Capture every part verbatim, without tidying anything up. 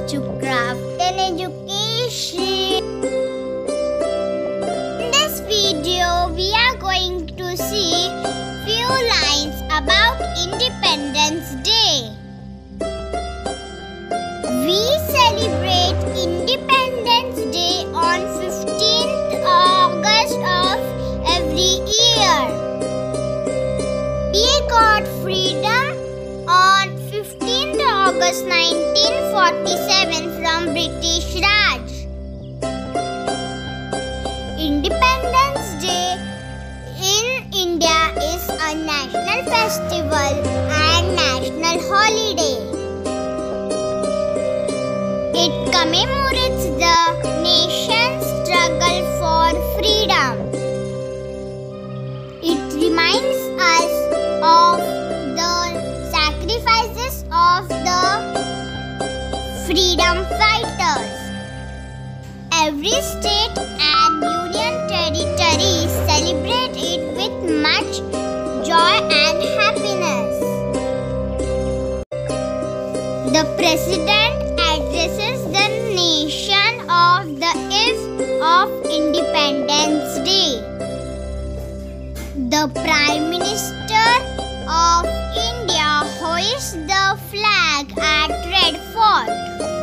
to Craft and Education. In this video, we are going to see few lines about Independence Day. We celebrate Independence Day on fifteenth August of every year. We got freedom on fifteenth August nineteen forty-seven from British Raj. Independence Day in India is a national festival and national holiday. It commemorates the nation's struggle for freedom. It reminds us of the sacrifices of the freedom fighters. Every state and union territory celebrate it with much joy and happiness. The President addresses the nation of the eve of Independence Day. The Prime Minister of India hoists the flag at Red Fort.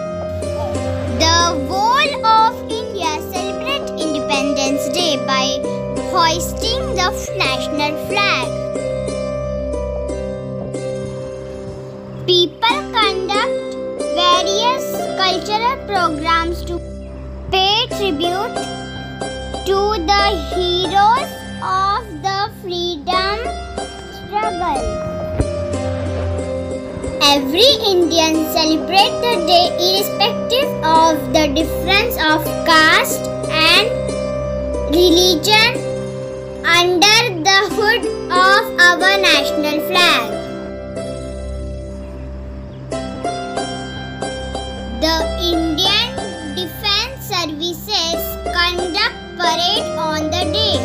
The whole of India celebrates Independence Day by hoisting the national flag. People conduct various cultural programs to pay tribute to the heroes of the freedom struggle. Every Indian celebrates the day irrespective of the difference of caste and religion under the hood of our national flag. The Indian Defence Services conduct parade on the day.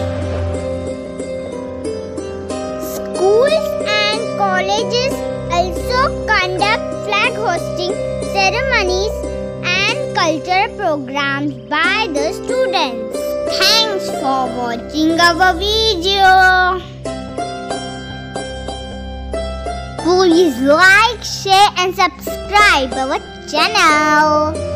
Schools and colleges also conduct flag hosting ceremonies and cultural programs by the students. Thanks for watching our video. Please like, share and subscribe our channel.